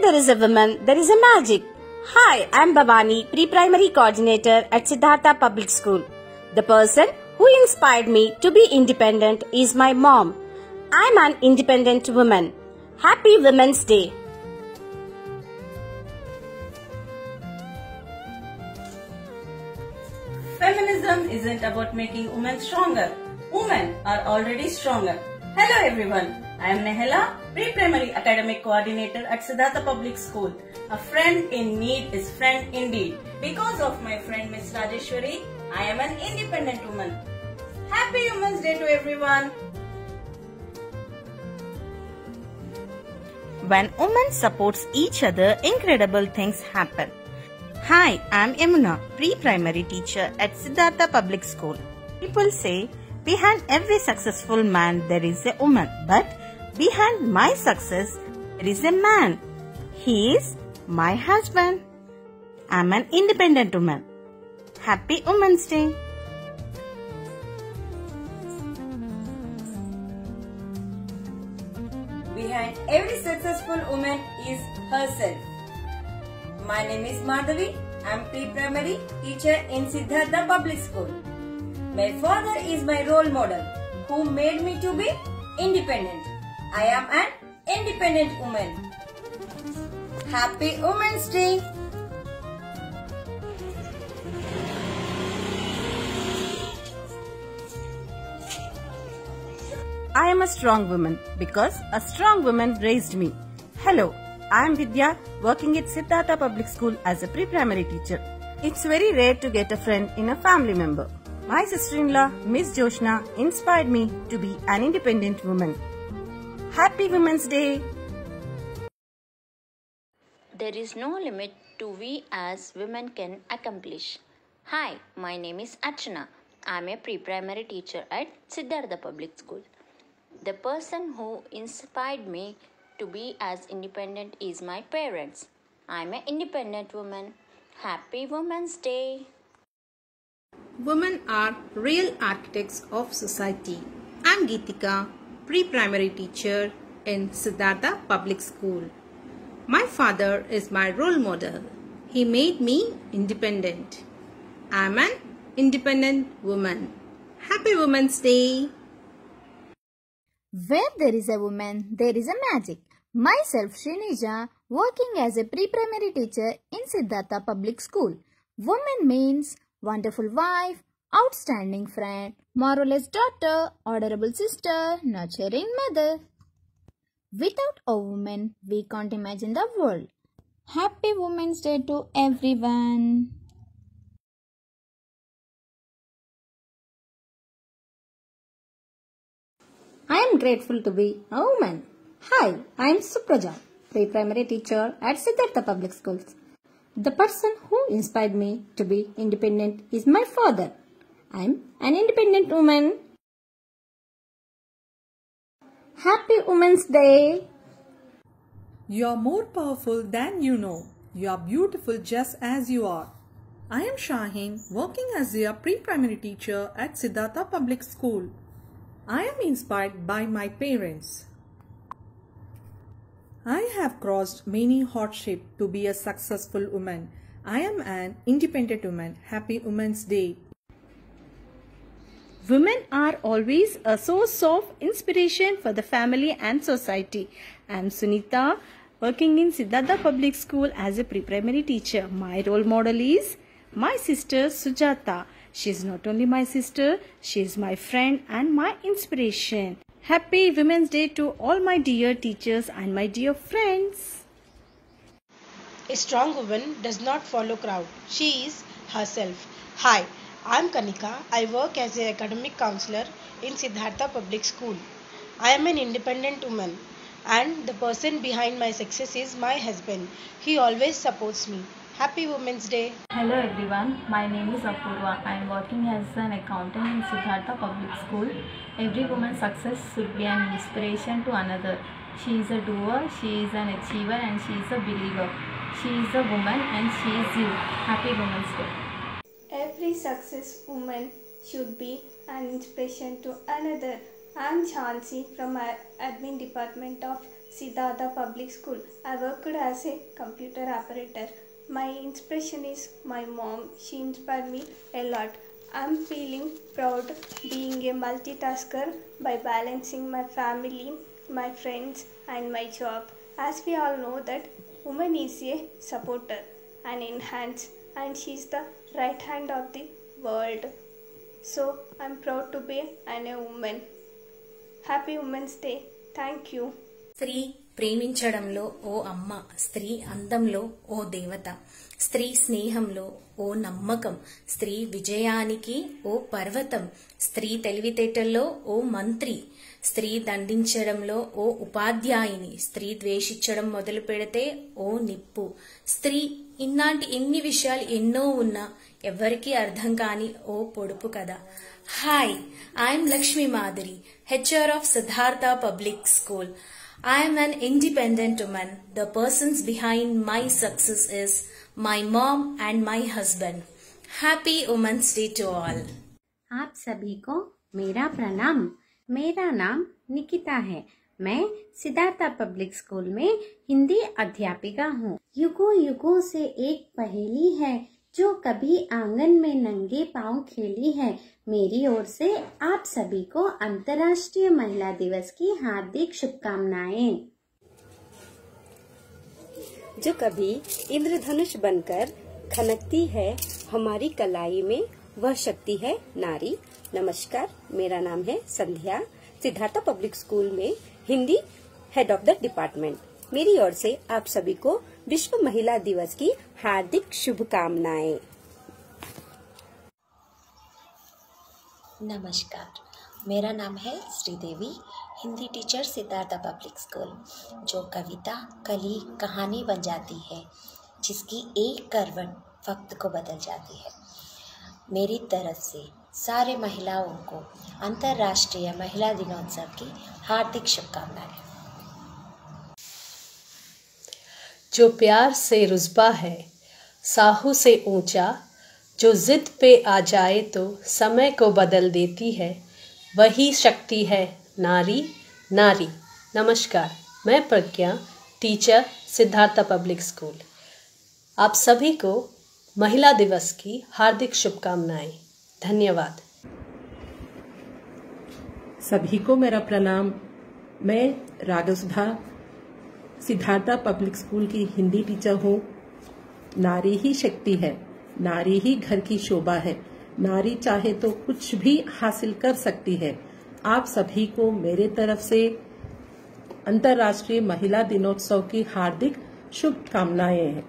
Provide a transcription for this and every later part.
there is a woman, there is a magic. Hi, I am Bhavani, Pre-Primary Coordinator at Siddhartha Public School. The person who inspired me to be independent is my mom. I am an independent woman. Happy Women's Day. Feminism isn't about making women stronger. Women are already stronger. Hello everyone. I am Nehela, Pre-Primary Academic Coordinator at Siddhartha Public School. A friend in need is friend indeed. Because of my friend Miss Rajeshwari, I am an independent woman. Happy Women's Day to everyone. When women support each other, incredible things happen. Hi, I am Yamuna, Pre-Primary Teacher at Siddhartha Public School. People say, behind every successful man there is a woman, but behind my success there is a man. He is my husband. I am an independent woman. Happy Women's Day. Behind every successful woman is herself. My name is Madhavi. I am Pre-Primary Teacher in Siddhartha Public School. My father is my role model who made me to be independent. I am an independent woman. Happy Women's Day. I am a strong woman because a strong woman raised me. Hello, I am Vidya, working at Siddhartha Public School as a pre-primary teacher. It's very rare to get a friend in a family member. My sister-in-law, Miss Joshna, inspired me to be an independent woman. Happy Women's Day! There is no limit to we as women can accomplish. Hi, my name is Archana. I am a pre-primary teacher at Siddhartha Public School. The person who inspired me to be as independent is my parents. I am an independent woman. Happy Women's Day! Women are real architects of society. I am Geetika, pre-primary teacher in Siddhartha Public School. My father is my role model. He made me independent. I am an independent woman. Happy Women's Day! Where there is a woman, there is a magic. Myself, Srinija, working as a pre-primary teacher in Siddhartha Public School. Woman means wonderful wife, outstanding friend, marvelous daughter, adorable sister, nurturing mother. Without a woman, we can't imagine the world. Happy Women's Day to everyone. I am grateful to be a woman. Hi, I am Supraja, pre-primary teacher at Siddhartha Public Schools. The person who inspired me to be independent is my father. I am an independent woman. Happy Women's Day! You are more powerful than you know. You are beautiful just as you are. I am Shaheen, working as a pre-primary teacher at Siddhartha Public School. I am inspired by my parents. I have crossed many hardships to be a successful woman. I am an independent woman. Happy Women's Day. Women are always a source of inspiration for the family and society. I am Sunita, working in Siddhartha Public School as a pre-primary teacher. My role model is my sister Sujata. She is not only my sister, she is my friend and my inspiration. Happy Women's Day to all my dear teachers and my dear friends. A strong woman does not follow crowd. She is herself. Hi, I am Kanika. I work as an academic counselor in Siddhartha Public School. I am an independent woman and the person behind my success is my husband. He always supports me. Happy Women's Day. Hello everyone, my name is Apurva. I am working as an accountant in Siddhartha Public School. Every woman's success should be an inspiration to another. She is a doer, she is an achiever and she is a believer. She is a woman and she is you. Happy Women's Day. Every success woman should be an inspiration to another. I am Chansi from our admin department of Siddhartha Public School. I worked as a computer operator. My inspiration is my mom. She inspired me a lot. I'm feeling proud being a multitasker by balancing my family, my friends and my job. As we all know that woman is a supporter and enhance, and she's the right hand of the world. So I'm proud to be a woman. Happy Women's Day. Thank you. స్త్రీ ప్రేమించడంలో ఓ అమ్మ, స్త్రీ అందంలో ఓ దేవత, స్త్రీ స్నేహంలో ఓ నమ్మకం, స్త్రీ విజయానికి ఓ పర్వతం, స్త్రీ తెలివితేటల్లో ఓ మంత్రి, స్త్రీ దండించడంలో ఓ ఉపాధ్యాయుని, స్త్రీ ద్వేషించడం మొదలు పెడితే ఓ నిప్పు, స్త్రీ ఇన్ని విషయాలు ఎన్నో ఉన్నా ఎవరికీ అర్థం కాని ఓ పొడుపు కదా. Hi, I'm Lakshmi Madhuri, HR of Siddhartha Public School. I am an independent woman. The persons behind my success is my mom and my husband. Happy Women's Day to all. आप सभी को मेरा प्रणाम। मेरा नाम निकिता है। मैं सिद्धार्था पब्लिक स्कूल में हिंदी अध्यापिका हूँ। युगों युगों से एक पहेली है जो कभी आंगन में नंगे पांव खेली है। मेरी ओर से आप सभी को अंतर्राष्ट्रीय महिला दिवस की हार्दिक शुभकामनाएं। जो कभी इंद्रधनुष बनकर खनकती है हमारी कलाई में, वह शक्ति है नारी। नमस्कार, मेरा नाम है संध्या, सिद्धार्था पब्लिक स्कूल में Hindi head of the department. मेरी ओर से आप सभी को विश्व महिला दिवस की हार्दिक शुभकामनाएं। नमस्कार, मेरा नाम है Sridevi, Hindi teacher Siddhartha public school. जो कविता कली कहानी बन जाती है, जिसकी एक करवट वक्त को बदल जाती है। मेरी तरफ से सारे महिलाओं को अंतर्राष्ट्रीय महिला दिनोत्सव की हार्दिक शुभकामनाएं। जो प्यार से रुस्बा है साहू से ऊंचा, जो जिद पे आ जाए तो समय को बदल देती है, वही शक्ति है नारी। नारी। नमस्कार, मैं Pragya, teacher Siddhartha public school. आप सभी को महिला दिवस की हार्दिक शुभकामनाएं। धन्यवाद। सभी को मेरा प्रणाम। मैं राघवसुधा, सिद्धार्था पब्लिक स्कूल की हिंदी टीचर हूँ। नारी ही शक्ति है, नारी ही घर की शोभा है। नारी चाहे तो कुछ भी हासिल कर सकती है। आप सभी को मेरे तरफ से अंतर्राष्ट्रीय महिला दिनोत्सव की हार्दिक शुभकामनाएं हैं।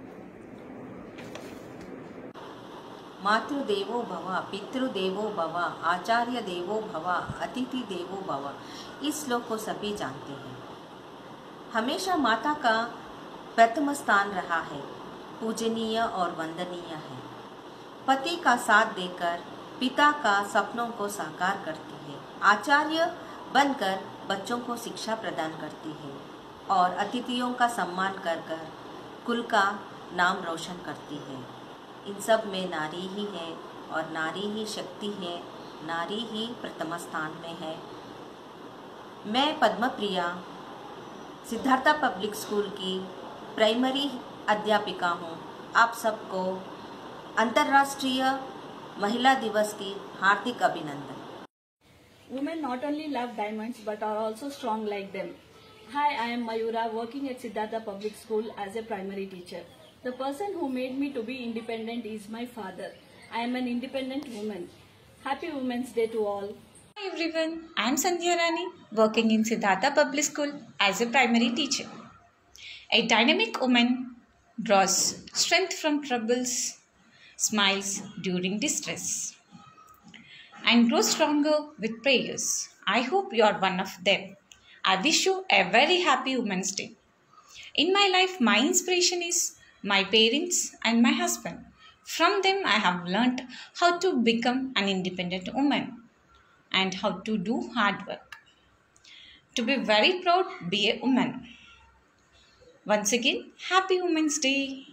मातृदेवो भव, पितृदेवो भव, आचार्य देवो भव, अतिथि देवो भव, इस श्लोक को सभी जानते हैं। हमेशा माता का प्रथम स्थान रहा है, पूजनीय और वंदनीय है। पति का साथ देकर पिता का सपनों को साकार करती है। आचार्य बनकर बच्चों को शिक्षा प्रदान करती है और अतिथियों का सम्मान कर कर कुल का नाम रोशन करती है। इन सब में नारी ही है और नारी ही शक्ति है, नारी ही प्रथम स्थान में है। मैं पद्मप्रिया सिद्धार्था पब्लिक स्कूल की प्राइमरी अध्यापिका हूँ। आप सबको अंतर्राष्ट्रीय महिला दिवस की हार्दिक अभिनंदन। Women not only love diamonds but are also strong like them. Hi, I am Mayura, working at Siddhartha Public School as a primary teacher. The person who made me to be independent is my father. I am an independent woman. Happy Women's Day to all. Hi everyone, I am Sandhya Rani, working in Siddhartha Public School as a primary teacher. A dynamic woman draws strength from troubles, smiles during distress, and grows stronger with prayers. I hope you are one of them. I wish you a very happy Women's Day. In my life, my inspiration is my parents and my husband. From them, I have learnt how to become an independent woman and how to do hard work. To be very proud, be a woman. Once again, happy Women's Day.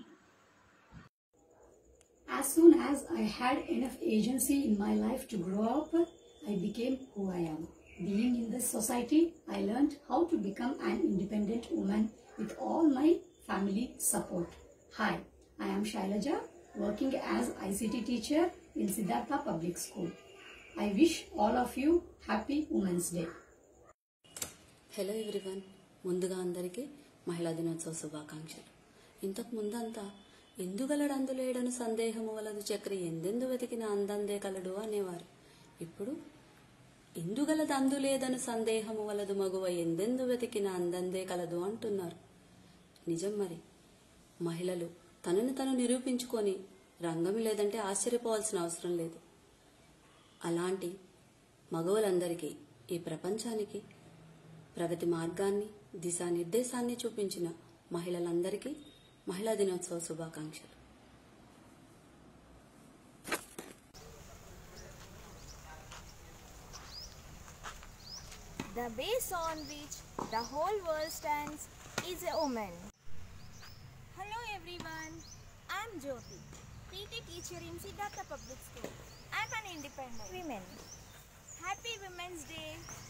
As soon as I had enough agency in my life to grow up, I became who I am. Being in this society, I learned how to become an independent woman with all my family support. Hi, I am Shailaja, working as ICT teacher in Siddhartha Public School. I wish all of you happy Women's Day. Hello everyone, ముందుగా అందరికీ మహిళా దినోత్సవ శుభాకాంక్షలు. ఇంతకు ముందంతా ఎందుగలడు అందులేడను సందేహము వలదు చక్రి ఎందెందు వెతికిన అందందే కలడు అనేవారు. ఇప్పుడు ఎందుగలదు అందులేదను సందేహము వలదు మగువ ఎందెందు వెతికిన అందందే కలదు అంటున్నారు. నిజం మరి. మహిళలు తనను తను నిరూపించుకొని రంగం లేదంటే ఆశ్చర్యపోవాల్సిన అవసరం లేదు. అలాంటి మగవులందరికీ, ఈ ప్రపంచానికి ప్రగతి మార్గాన్ని, దిశానిర్దేశాన్ని చూపించిన మహిళలందరికీ మహిళా దినోత్సవ శుభాకాంక్షలు. The base on which the whole world stands is a woman. Hello everyone, I am Jyoti, PT teacher in Siddhartha Public School. I am an independent woman. Happy Women's Day